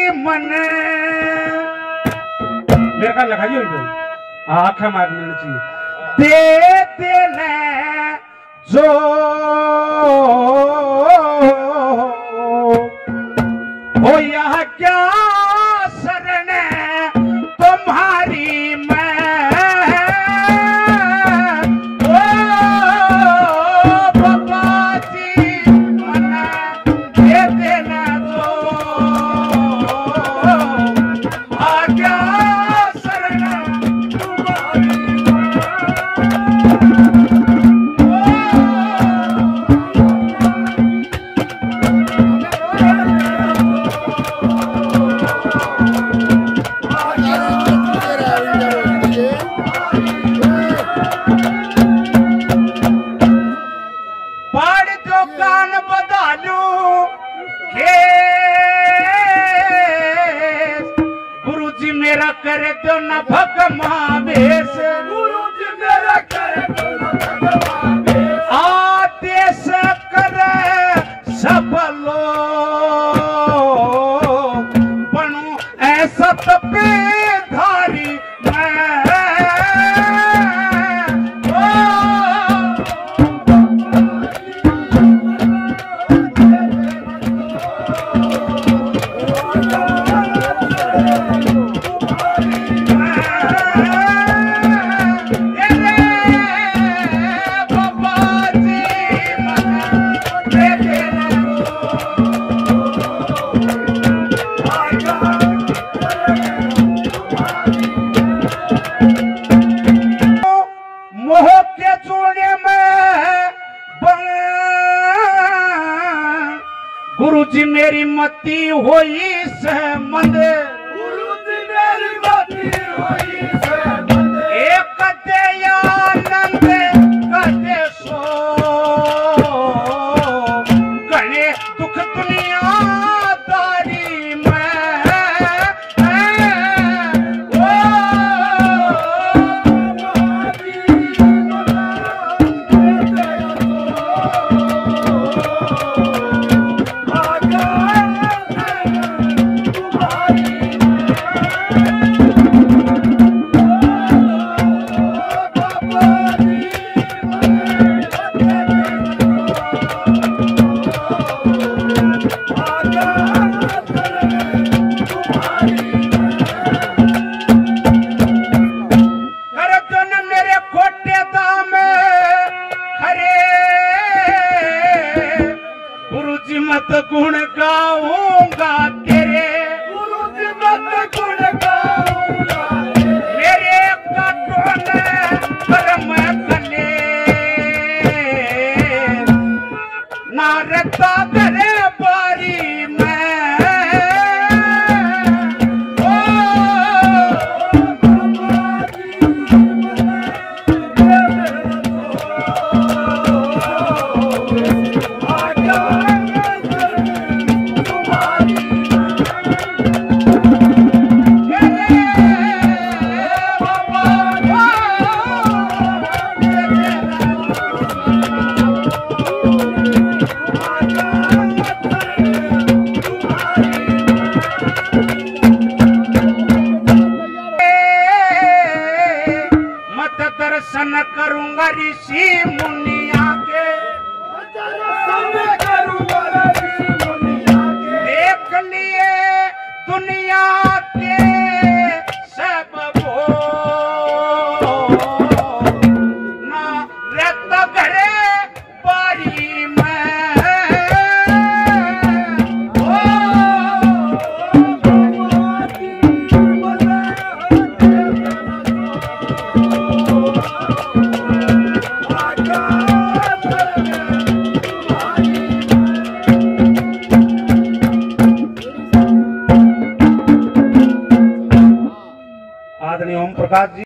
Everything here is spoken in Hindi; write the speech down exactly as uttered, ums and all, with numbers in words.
मन मेरे का लगाइए आँखें मार मिलनी चाहिए दे देने जो हो यह क्या शरण तुम्हारी मैं ओ बाबा जी मन दे देना जो आ क्या शरण तुम्हारी मेरा करे तो न भगमा बेस गुरु जी मेरा करे तो न भगमा बेस आदेश करे सब लोग बनूं ऐसा तपे धारी मैं मोह के चूड़े में गुरु जी मेरी मती होई सहमंद गुरु जी मेरी मती होई सहमंद एक कदे आनंद कदे सो गणे दुख दुनिया तारी मैं मत गुण गाऊंगा तेरे गुरु जी मत गुण गाऊंगा मेरे काटों पर मैं कले नारदा करे बारी मैं दर्शन करूंगा ऋषि मुनिया के दर्शन करूंगा ऋषि मुनिया के देख लिए दुनिया के सब वो ना रहता घरे बारी मैं आदरणीय ओम प्रकाश जी।